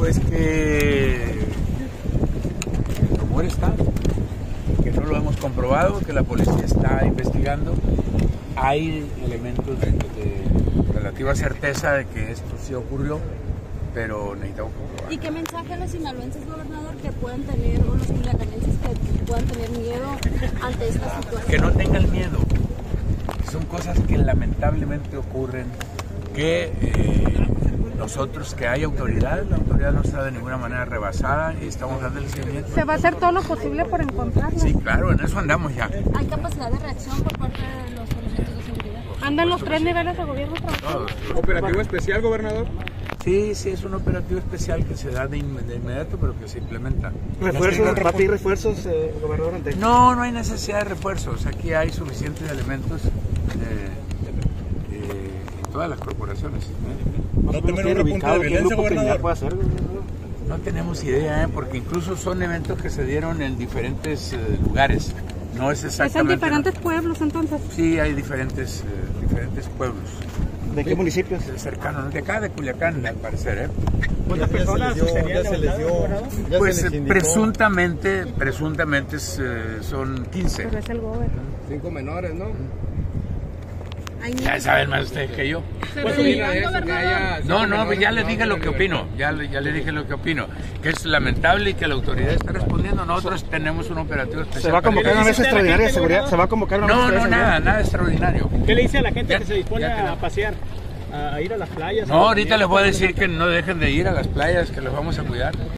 Pues que el rumor está, que no lo hemos comprobado, que la policía está investigando. Hay elementos de relativa certeza de que esto sí ocurrió, pero necesitamos comprobar. ¿Y qué mensaje a los sinaloenses, gobernador, que puedan tener, o los culiacanenses que puedan tener miedo ante esta situación? Que no tengan miedo. Son cosas que lamentablemente ocurren, que nosotros, que hay autoridad, la autoridad no está de ninguna manera rebasada y estamos dando el seguimiento. ¿Se va a hacer todo lo posible por encontrarlo? Sí, claro, en eso andamos ya. ¿Hay capacidad de reacción por parte de los elementos de seguridad? ¿Andan los tres niveles de gobierno trabajando? ¿Operativo especial, gobernador? Sí, es un operativo especial que se da de inmediato, pero que se implementa. ¿Refuerzos? ¿Va a pedir refuerzos, gobernador? No hay necesidad de refuerzos. Aquí hay suficientes elementos en todas las corporaciones. ¿No tener un repunte de violencia, gobernador? Puede hacer, No tenemos idea, porque incluso son eventos que se dieron en diferentes lugares. No es exactamente. ¿Es en diferentes pueblos entonces? Sí, hay diferentes pueblos. ¿De qué municipios? Cercanos, de acá, de Culiacán, al parecer. ¿Cuántas personas ya se les dio? Pues presuntamente son 15. Pero es el gobierno. 5 menores, ¿no? Ya saben más ustedes que yo. Pues mira eso, que haya... No, pues ya les dije lo que opino. Ya le dije lo que opino. Que es lamentable y que la autoridad está respondiendo. Nosotros tenemos un operativo especial. ¿Se va a convocar una mesa extraordinaria de seguridad? ¿Se va a convocar una mesa de seguridad? Nada extraordinario. ¿Qué le dice a la gente que se dispone ya a pasear? A ir a las playas. No, ahorita les voy a decir que no dejen de ir a las playas, que los vamos a cuidar.